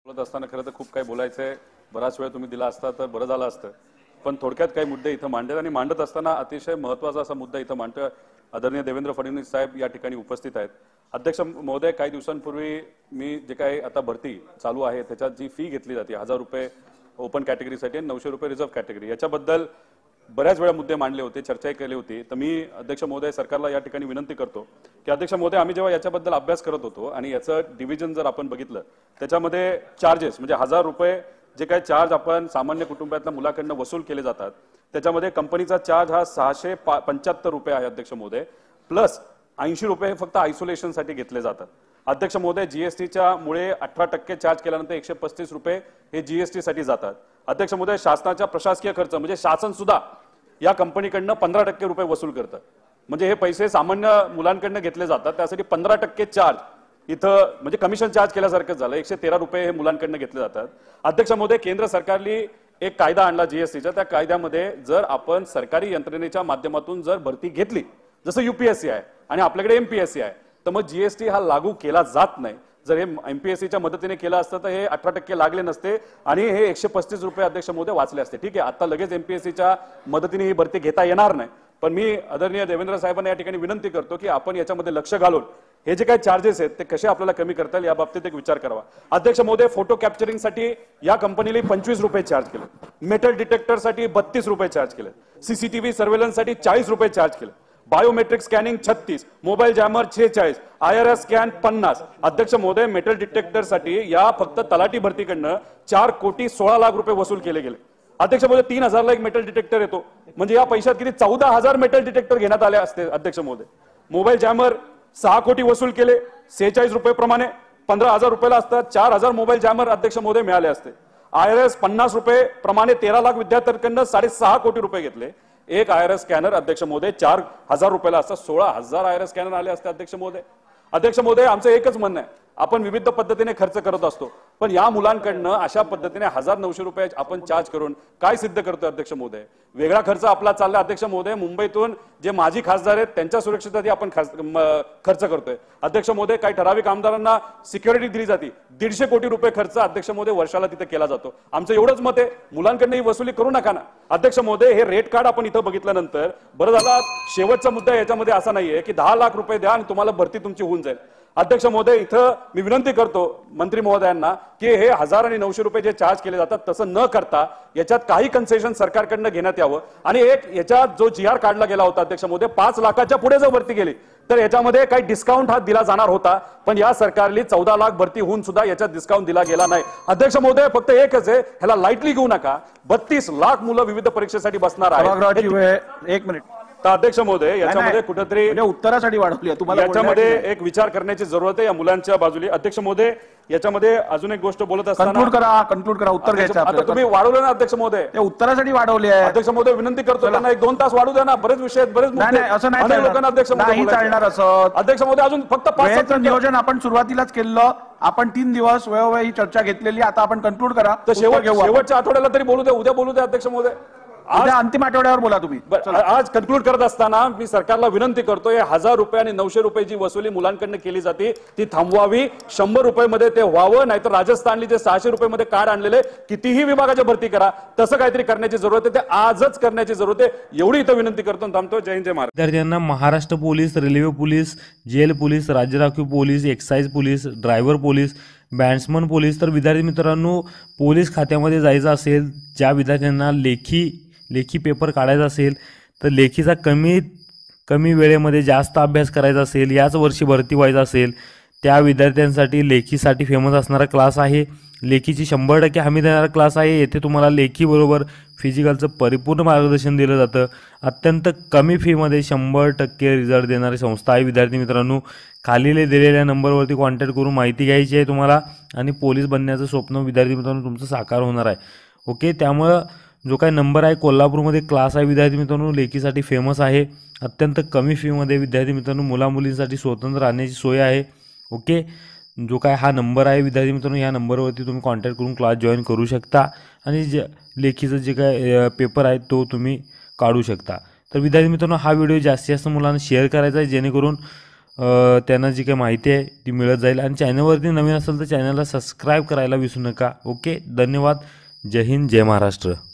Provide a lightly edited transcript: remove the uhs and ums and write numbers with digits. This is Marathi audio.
बोलत असताना खरं तर खूप काही बोलायचं आहे. बराच वेळ तुम्ही दिला असता तर बरं झालं असतं. पण थोडक्यात काही मुद्दे इथं मांडले आणि मांडत असताना अतिशय महत्त्वाचा असा मुद्दा इथं मांडतोय. आदरणीय देवेंद्र फडणवीस साहेब या ठिकाणी उपस्थित आहेत. अध्यक्ष महोदय, काही दिवसांपूर्वी मी जे काही आता भरती चालू आहे त्याच्यात जी फी घेतली जाते 1000 रुपये ओपन कॅटेगरीसाठी आणि 900 रुपये रिझर्व्ह कॅटेगरी, याच्याबद्दल बऱ्याच वेळा मुद्दे मांडले होते, चर्चाही केली होती. तर मी अध्यक्ष महोदय सरकारला या ठिकाणी विनंती करतो की अध्यक्ष महोदय, आम्ही जेव्हा याच्याबद्दल अभ्यास करत होतो आणि याचं डिव्हिजन जर आपण बघितलं त्याच्यामध्ये चार्जेस म्हणजे 1000 रुपये जे काही चार्ज आपण सामान्य कुटुंबातल्या मुलाकडनं वसूल केले जातात त्याच्यामध्ये कंपनीचा चार्ज हा 675 रुपये आहे अध्यक्ष महोदय. प्लस 80 रुपये हे फक्त आयसोलेशनसाठी घेतले जातात. अध्यक्ष महोदय, जीएसटीच्या मुळे 18% चार्ज केल्यानंतर 135 रुपये हे जीएसटी साठी जातात. अध्यक्ष महोदय, शासनाचा प्रशासकीय खर्च म्हणजे शासन सुद्धा या कंपनीकडनं 15% रुपये वसूल करतं. म्हणजे हे पैसे सामान्य मुलांकडनं घेतले जातात, त्यासाठी 15% चार्ज इथं म्हणजे कमिशन चार्ज केल्यासारखंच झालं. 113 रुपये हे मुलांकडनं घेतले जातात. अध्यक्ष महोदय, केंद्र सरकारने एक कायदा आणला जीएसटीचा. त्या कायद्यामध्ये जर आपण सरकारी यंत्रणेच्या माध्यमातून जर भरती घेतली, जसं यूपीएससी आहे आणि आपल्याकडे एमपीएससी आहे, तर मग जीएसटी हा लागू केला जात नाही. जर हे एमपीएससीच्या मदतीने केलं असतं तर हे 18% लागले नसते आणि हे 135 रुपये अध्यक्ष महोदय वाचले असते. ठीक आहे, आता लगेच एमपीएससीच्या मदतीने ही भरती घेता येणार नाही, पण मी आदरणीय देवेंद्र साहेबांना या ठिकाणी विनंती करतो की आपण याच्यामध्ये लक्ष घालून हे जे काही चार्जेस आहेत ते कसे आपल्याला कमी करता येईल या बाबतीत एक विचार करावा. अध्यक्ष महोदय, फोटो कॅप्चरिंगसाठी या कंपनीने 25 रुपये चार्ज केले, मेटल डिटेक्टरसाठी 32 रुपये चार्ज केले, सीसीटीव्ही सर्व्हेलन्ससाठी 40 रुपये चार्ज केले, biometric scanning 36, mobile jammer 46, IRS scan 50. अध्यक्ष महोदय, मेटल डिटेक्टरसाठी या फक्त तलाठी भरतीकडनं 4,16,00,000 रुपये वसूल केले गेले. अध्यक्ष महोदय, 3000 ला एक मेटल डिटेक्टर येतो, म्हणजे या पैशात किती 14,000 मेटल डिटेक्टर घेण्यात आले असते. अध्यक्ष महोदय, मोबाईल जॅमर 6 कोटी वसूल केले 46 रुपये प्रमाणे, 15,000 रुपयाला असतात 4,000 मोबाईल जॅमर अध्यक्ष महोदय मिळाले असते. आयआरएस 50 रुपये प्रमाणे 13 लाख विद्यार्थ्यांकडनं 6.5 कोटी रुपये घेतले. एक आयआरएस स्कॅनर अध्यक्ष महोदय 4,000 रुपयाला असतात, 16,000 आयआरएस स्कॅनर आले असते. अध्यक्ष महोदय, अध्यक्ष महोदय, आमचं एकच म्हणणं आहे, आपण विविध पद्धतीने खर्च करत असतो, पण या मुलांकडनं अशा पद्धतीने 1900 रुपये आपण चार्ज करून काय सिद्ध करतोय अध्यक्ष महोदय? वेगळा खर्च आपला चालला अध्यक्ष महोदय. मुंबईतून जे माजी खासदार आहेत त्यांच्या सुरक्षेसाठी आपण खर्च करतोय. अध्यक्ष महोदय, काही ठराविक आमदारांना सिक्युरिटी दिली जाते, 150 कोटी रुपये खर्च अध्यक्ष महोदय वर्षाला तिथे केला जातो. आमचं एवढंच मत आहे, मुलांकडनं ही वसुली करू नका ना. अध्यक्ष महोदय, हे रेट कार्ड आपण इथं बघितल्यानंतर बरं झालं. शेवटचा मुद्दा याच्यामध्ये असा नाहीये की 10 लाख रुपये द्या आणि तुम्हाला भरती तुमची होऊन जाईल. अध्यक्ष महोदय, इथं मी विनंती करतो मंत्री महोदयांना की हे 1000 आणि 900 रुपये जे चार्ज केले जातात तसं न करता याच्यात काही कन्सेशन सरकारकडनं घेण्यात यावं. आणि एक याच्यात जो जीआर काढला गेला होता अध्यक्ष महोदय, 5 लाखाच्या पुढे जर भरती गेली तर याच्यामध्ये काही डिस्काउंट हा दिला जाणार होता, पण या सरकारने 14 लाख भरती होऊन सुद्धा याच्यात डिस्काउंट दिला गेला नाही. अध्यक्ष महोदय, फक्त एकच आहे, ह्याला लाईटली घेऊ नका. 32 लाख मुलं विविध परीक्षेसाठी बसणार आहेत. एक मिनिट. तर अध्यक्ष महोदय, याच्यामध्ये कुठेतरी उत्तरासाठी वाढवली तुम्हाला, याच्यामध्ये एक विचार करण्याची जरूरत आहे या मुलांच्या बाजूला. अध्यक्ष महोदय, याच्यामध्ये अजून एक गोष्ट बोलत असताना कन्क्लूड करा. उत्तर घ्यायचं आता तुम्ही वाढवलं ना अध्यक्ष महोदय, ते उत्तरासाठी वाढवली आहे. अध्यक्ष महोदय, विनंती करतो त्यांना 1-2 तास वाढू द्या ना. बरेच विषय आहेत, बरेच मुद्दे आहेत. असं नाही लोकांना अध्यक्ष महोदय चालणार. असं अध्यक्ष महोदय, अजून फक्त 5 नियोजन आपण सुरुवातीलाच केलं. आपण 3 दिवस वेळोवेळी चर्चा घेतलेली. आता आपण कन्क्लूड करा. तर शेवटच्या आठवड्याला तरी बोलू द्या, उद्या बोलू द्या अध्यक्ष महोदय. आज अंतिम आठवड्यावर बोला तुम्ही. आज कन्क्लूड करत असताना मी सरकारला विनंती करतोय, 1000 रुपये आणि 900 रुपये जी वसुली मुलांकडनं केली जाते ती थांबवावी. 100 रुपये मध्ये ते व्हावं, नाहीतर राजस्थानने जे 600 रुपये मध्ये कार्ड आणलेले, कितीही विभागाच्या भरती करा, तसं काहीतरी करण्याची जरूरत आहे. ते आजच करण्याची जरूरत आहे, एवढी इथं विनंती करतो. थांबतो. जय हिंद, जय महाराष्ट्र. विद्यार्थ्यांना Maharashtra police, railway police, jail police, राज्य राखीव police, excise police, driver police, batsman police, तर विद्यार्थी मित्रांनो, पोलीस खात्यामध्ये जायचं असेल, ज्या विद्यार्थ्यांना लेखी पेपर काढायचा असेल, तर लेखीचा कमी वेळेमध्ये जास्त अभ्यास करायचा असेल, याच वर्षी भरती व्हायचं असेल, त्या विद्यार्थ्यांसाठी लेखीसाठी फेमस असणारा क्लास आहे. लेखीची 100% हमी देणारा क्लास आहे. येथे तुम्हाला लेखीबरोबर फिजिकलचं परिपूर्ण मार्गदर्शन दिलं जातं. अत्यंत कमी फीमध्ये 100% रिझल्ट देणारी संस्था आहे. विद्यार्थी मित्रांनो, खाली दिलेल्या नंबरवरती कॉन्टॅक्ट करून माहिती घ्यायची आहे तुम्हाला, आणि पोलीस बनण्याचं स्वप्न विद्यार्थी मित्रांनो तुमचं साकार होणार आहे. ओके, त्यामुळं जो काही नंबर आहे, कोल्हापूरमध्ये क्लास आहे विद्यार्थी मित्रांनो, लेखीसाठी फेमस आहे. अत्यंत कमी फीमध्ये विद्यार्थी मित्रांनो मुलामुलींसाठी स्वतंत्र राहण्याची सोय आहे. ओके, जो काय हा नंबर आहे विद्यार्थी मित्रांनो, या नंबरवरती तुम्ही कॉन्टॅक्ट करून क्लास जॉईन करू शकता आणि लेखीचं जे काय पेपर आहे तो तुम्ही काढू शकता. तर विद्यार्थी मित्रांनो, हा व्हिडिओ जास्तीत जास्त मुलांना शेअर करायचा आहे, जेणेकरून त्यांना जी काही माहिती आहे ती मिळत जाईल. आणि चॅनलवरती नवीन असेल तर चॅनलला सबस्क्राईब करायला विसरू नका. ओके, धन्यवाद. जय हिंद, जय महाराष्ट्र.